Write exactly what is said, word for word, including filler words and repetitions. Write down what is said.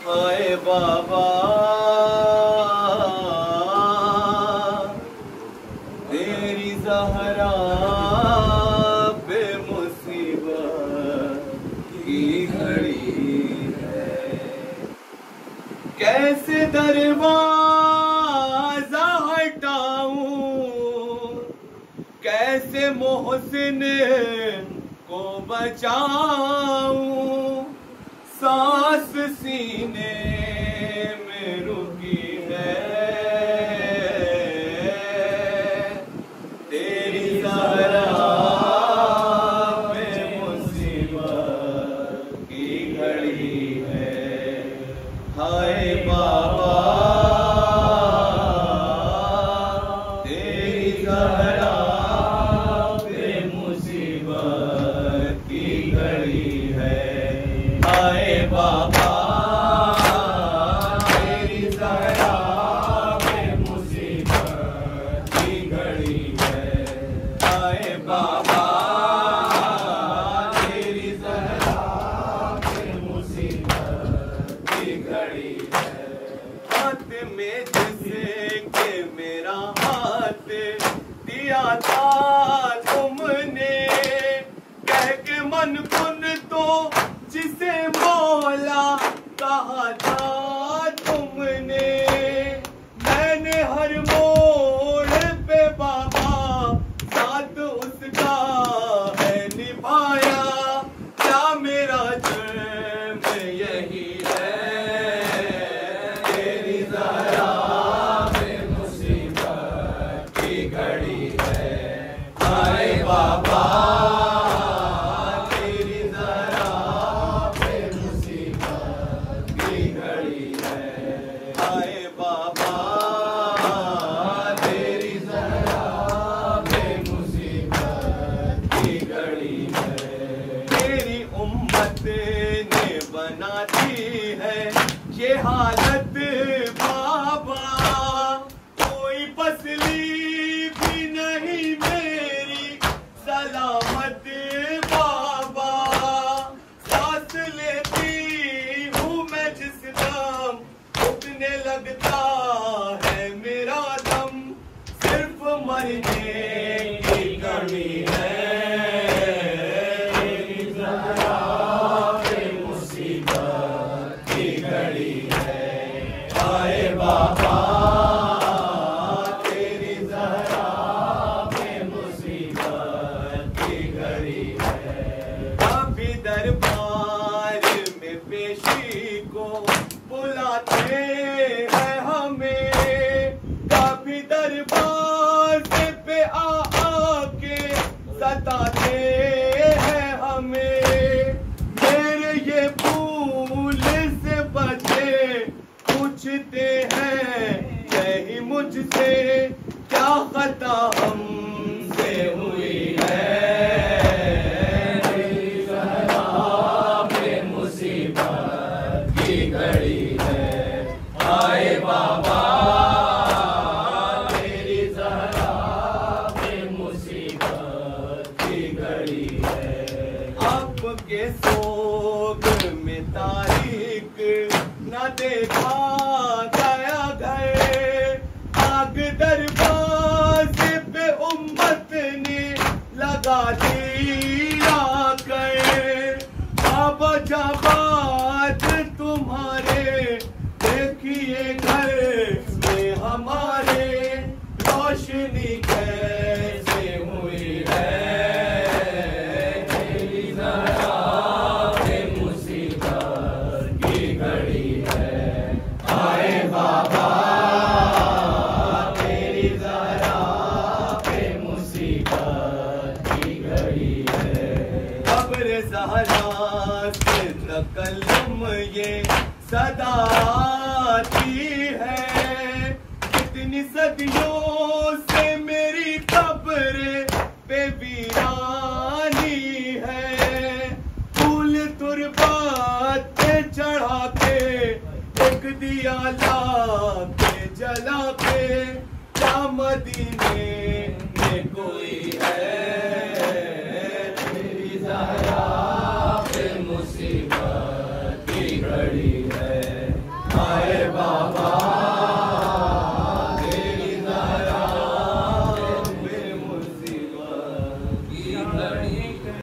हाय बाबा तेरी ज़हरा पे मुसीबत की घड़ी है। कैसे दरवाजा हटाऊं, कैसे मोहसिन को बचाऊं, सांस सीने में रुकी है। तेरी ज़हरा पे मुसीबत की घड़ी है। हाय बाबा तेरी ज़हरा पे मुसीबत की घड़ी है। हाय बाबा तेरी ज़हरा पे मुसीबत की घड़ी है। हाय बाबा तेरी ज़हरा पे मुसीबत की घड़ी है। हाथ में जिसके मेरा हाथ दिया था तुमने, कह के मन कुन तो जिसे मौला कहा था तुमने। मैंने हर मोड़ पे बाबा साथ उसका है निभाया। क्या मेरा जुर्म यही है? तेरी ज़हरा पे मुसीबत की घड़ी है। हाय बाबा ने बनाती है ये हालत बाबा, कोई फसली भी नहीं मेरी सलामत बाबा। सांस लेती हूँ मैं जिस दम, उठने लगता है मेरा दम, सिर्फ मरने की कमी है। बाबा तेरी ज़हरा पे मुसीबत की घड़ी है। अभी दरबार में पेशी को बुलाते हैं हमें, कभी दरबार पे आ आके सताते हैं हमें। मेरे ये भूल से बचे पूछते हैं यही मुझसे, क्या खता हमसे हुई है? तेरी ज़हरा पे मुसीबत की घड़ी है। हाय बाबा तेरी ज़हरा पे मुसीबत की घड़ी है। आपके सोग में तारीख न देखा गया घर, आग दरवाज़े पे उम्मत ने लगा दिया कर। बाबा जाबाद तुम्हारे देखिए घर में हमारे, रोशनी कैसे हुई है? तेरी ज़हरा पे मुसीबत की घड़ी है। हाय बाबा तेरी ज़हरा पे मुसीबत की घड़ी है। कब्र ज़हरा से तकल्लुम ये सदा आती है। कितनी सदियों से मेरी कब्र पे वीरानी है। फूल तुरबात पे चढ़ा के एक दिया ला के जला के, क्या मदीने में कोई है? तेरी ज़हरा